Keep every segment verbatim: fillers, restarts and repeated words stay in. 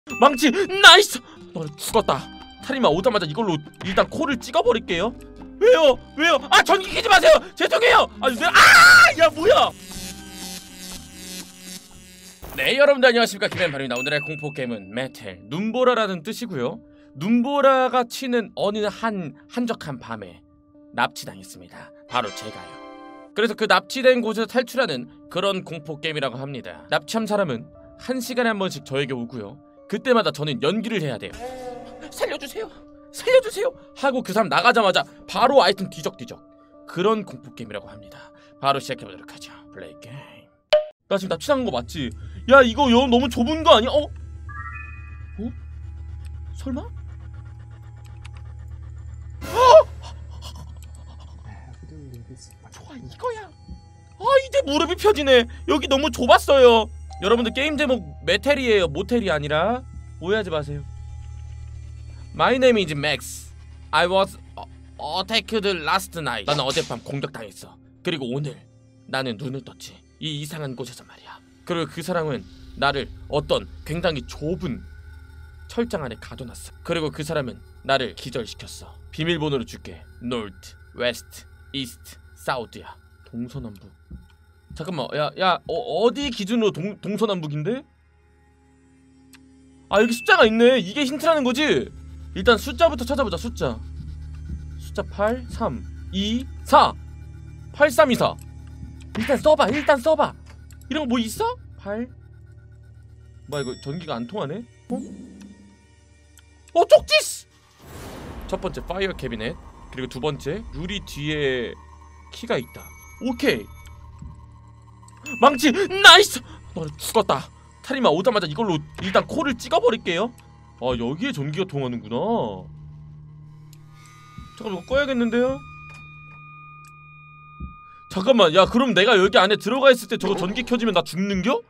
망치 나이스. 너 죽었다. 살인마 오자마자 이걸로 일단 코를 찍어버릴게요. 왜요? 왜요? 아 전기 켜지 마세요. 죄송해요. 아니 내가 아야 뭐야? 네 여러분들 안녕하십니까, 김현발입니다. 오늘의 공포게임은 메텔 눈보라라는 뜻이고요, 눈보라가 치는 어느 한 한적한 밤에 납치당했습니다. 바로 제가요. 그래서 그 납치된 곳에서 탈출하는 그런 공포게임이라고 합니다. 납치한 사람은 한 시간에 한 번씩 저에게 오고요, 그때마다 저는 연기를 해야 돼요. 살려주세요 살려주세요 하고 그 사람 나가자마자 바로 아이템 뒤적뒤적, 그런 공포게임이라고 합니다. 바로 시작해보도록 하죠. 플레이 게임. 나 지금 납치당한 거 맞지? 야 이거 여, 너무 좁은 거 아니야? 어? 어? 설마? 좋아 이거야. 아 이제 무릎이 펴지네. 여기 너무 좁았어요. 여러분들 게임 제목 메텔이에요, 모텔이 아니라 오해하지 마세요. My name is Max. I was attacked last night. 나는 어젯밤 공격당했어. 그리고 오늘 나는 눈을 떴지, 이 이상한 곳에서 말이야. 그리고 그 사람은 나를 어떤 굉장히 좁은 철장 안에 가둬놨어. 그리고 그 사람은 나를 기절시켰어. 비밀번호를 줄게. North, West, East, South야. 동서남북. 잠깐만, 야, 야, 어, 어디 기준으로 동, 동서남북인데? 아 여기 숫자가 있네. 이게 힌트라는 거지? 일단 숫자부터 찾아보자. 숫자 숫자 팔, 삼, 이, 사. 팔, 삼, 이, 사. 일단 써봐. 일단 써봐. 이런 거 뭐 있어? 팔. 뭐야 이거 전기가 안 통하네? 어? 어 쪽지스! 첫 번째 파이어 캐비넷, 그리고 두 번째 유리 뒤에 키가 있다. 오케이. 망치 나이스. 너 죽었다. 살인마 오자마자 이걸로 일단 코를 찍어버릴게요. 아 여기에 전기가 통하는구나. 잠깐 이거 꺼야겠는데요? 잠깐만, 야 그럼 내가 여기 안에 들어가 있을 때 저거 전기 켜지면 나 죽는겨?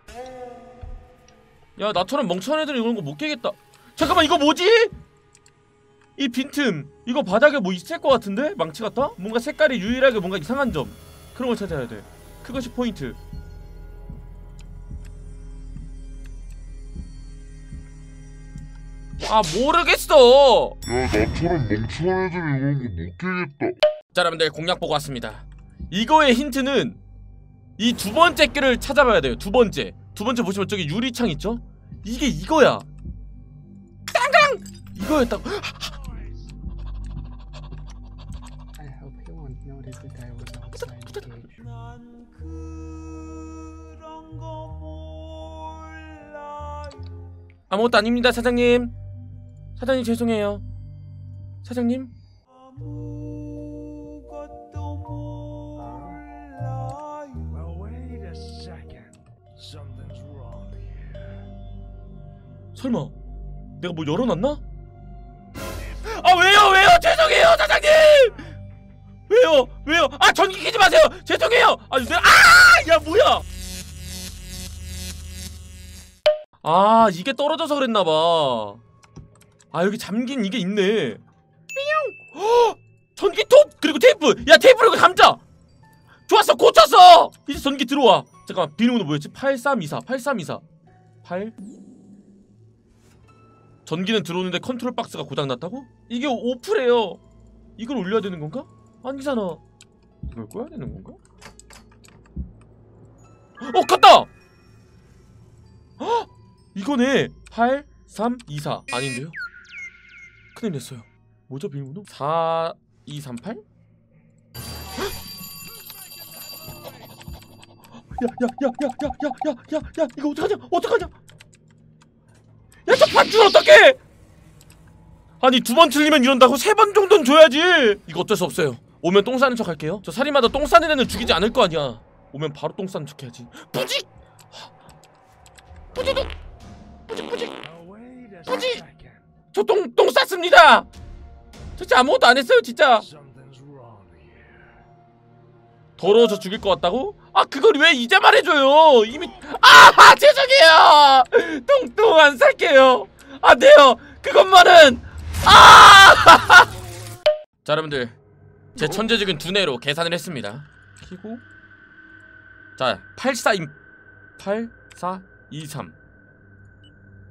야 나처럼 멍청한 애들은 이런 거 못 깨겠다. 잠깐만 이거 뭐지? 이 빈틈 이거 바닥에 뭐 있을 것 같은데? 망치 같다? 뭔가 색깔이 유일하게 뭔가 이상한 점, 그런 걸 찾아야 돼. 그것이 포인트. 아 모르겠어. 야 나처럼 멍청한 애들이 이런 거 못 깨겠다. 자 여러분들 공략 보고 왔습니다. 이거의 힌트는 이 두 번째 끼를 찾아봐야 돼요. 두 번째 두 번째 보시면 저기 유리창 있죠? 이게 이거야. 땅강! 이거였다고. I hope he won't notice that I was outside the cage. 아무것도 아닙니다 사장님. 사장님 죄송해요. 사장님? 설마 내가 뭐 열어놨나? 아 왜요 왜요 죄송해요 사장님. 왜요 왜요? 아 전기 켜지 마세요. 죄송해요. 아니 내가 아야 뭐야? 아 이게 떨어져서 그랬나봐. 아 여기 잠긴 이게 있네. 삐용. 전기톱 그리고 테이프. 야 테이프를 이거 감자. 좋았어 고쳤어. 이제 전기 들어와. 잠깐만 비밀번호 뭐였지? 팔삼이사 팔삼이사 팔. 전기는 들어오는데 컨트롤 박스가 고장났다고? 이게 오프래요. 이걸 올려야 되는 건가? 아니잖아. 이걸 꺼야 되는 건가? 어 갔다. 헉! 이거네. 팔 삼 이 사 아닌데요? 큰일 냈어요. 뭐죠 비밀번호? 사 이 삼 팔? 야야야야야야야야야 이거 어떡하냐 어떡하냐. 야 저 밧줄 어떡해. 아니 두 번 틀리면 이런다고? 세 번 정도는 줘야지. 이거 어쩔 수 없어요. 오면 똥 싸는 척 할게요. 저 살인마다 똥 싸는 애는 죽이지 않을 거 아니야. 오면 바로 똥 싸는 척 해야지. 뿌직! 뿌지둑! 뿌직 뿌직! 뿌직! 저 똥, 똥 쌌습니다! 저 진짜 아무것도 안 했어요 진짜. 더러워서 죽일 것 같다고? 아 그걸 왜 이제 말해줘요. 이미 아 죄송해요. 똥똥 안 살게요. 안 돼요 그것만은. 아 자 여러분들 제 천재적인 두뇌로 계산을 했습니다. 키고 자 팔 사 이 팔 사 이 삼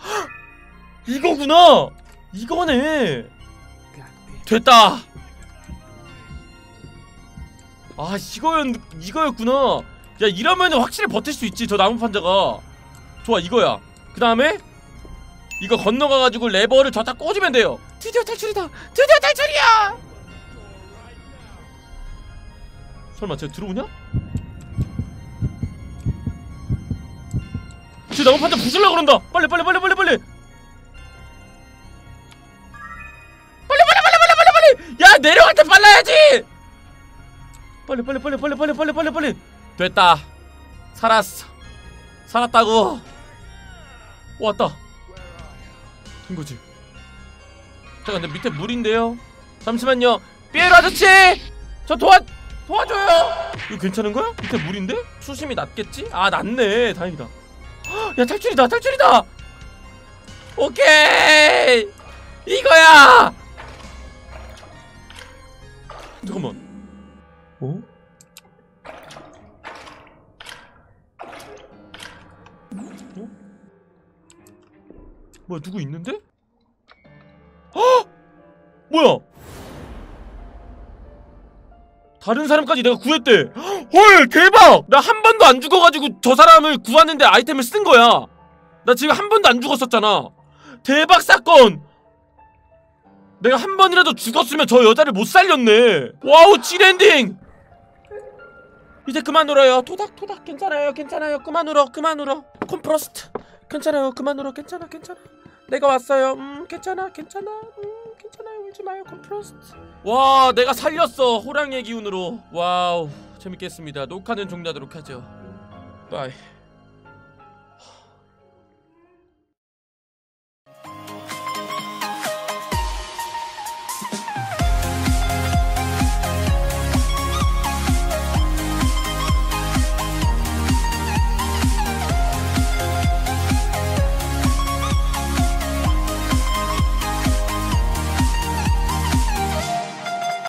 이거구나. 이거네. Got this. 됐다. 아 이거였 이거였구나. 야 이러면 확실히 버틸 수 있지 저 나무 판자가. 좋아 이거야. 그 다음에 이거 건너가가지고 레버를 저다 꽂으면 돼요. 드디어 탈출이다. 드디어 탈출이야. 설마 쟤 들어오냐? 쟤 나무 판자 부술라 그런다. 빨리 빨리 빨리 빨리 빨리. 야 내려갈 때 빨라야지. 빨리 빨리 빨리 빨리 빨리 빨리 빨리 빨리. 됐다. 살았어. 살았다고. 왔다. 된거지. 잠깐 근데 밑에 물인데요. 잠시만요. 삐에로 아저씨 저 도와 도와줘요. 이거 괜찮은 거야? 밑에 물인데? 수심이 낮겠지? 아 낮네. 다행이다. 헉, 야 탈출이다 탈출이다. 오케이 이거야. 잠깐만. 어? 어? 뭐야 누구 있는데? 헉! 뭐야? 다른 사람까지 내가 구했대. 헐 대박! 나 한 번도 안 죽어가지고 저 사람을 구하는데 아이템을 쓴 거야. 나 지금 한 번도 안 죽었었잖아. 대박 사건! 내가 한 번이라도 죽었으면 저 여자를 못 살렸네. 와우 칠엔딩. 이제 그만 울어요. 토닥토닥. 괜찮아요 괜찮아요. 그만 울어 그만 울어. 콤프로스트 괜찮아요. 그만 울어. 괜찮아 괜찮아. 내가 왔어요. 음 괜찮아 괜찮아. 음 괜찮아요. 울지마요 콤프로스트. 와 내가 살렸어 호랑이의 기운으로. 와우 재밌겠습니다. 녹화는 종료하도록 하죠. 바이.